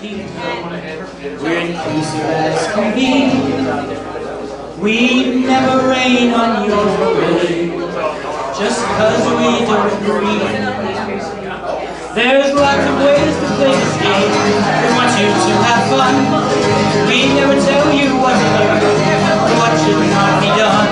keep. We're inclusive as can be. We never rain on your parade, just cause we don't agree. There's lots of ways to play this game. We want you to have fun. We never tell you what to do, or what should not be done.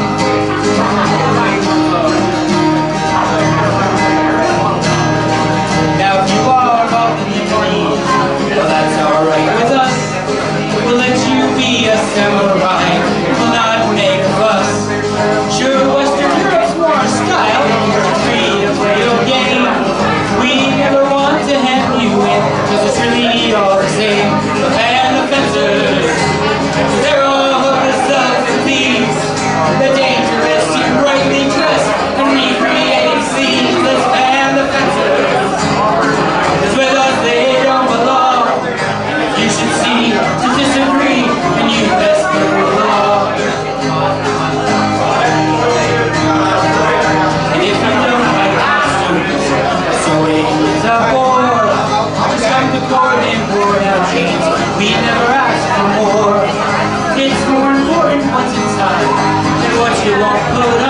Now if you are involved in the dream, well that's alright with us. We'll let you be a samurai, we'll not make a fuss. Sure, Western Europe's more style, free to play your game. We never want to hem you in, cause it's really all the same. The band of fencers, they're all hopeless self-thieves. They're dangerous, you brightly dressed, and recreating scenes. Let's ban the fencers, cause with us they don't belong. You should see to disagree, and you best know the law. And if you don't like costumes, so is our war. Just come to court and board our chains. We never ask for more. It's more important once it's time than what you won't put up.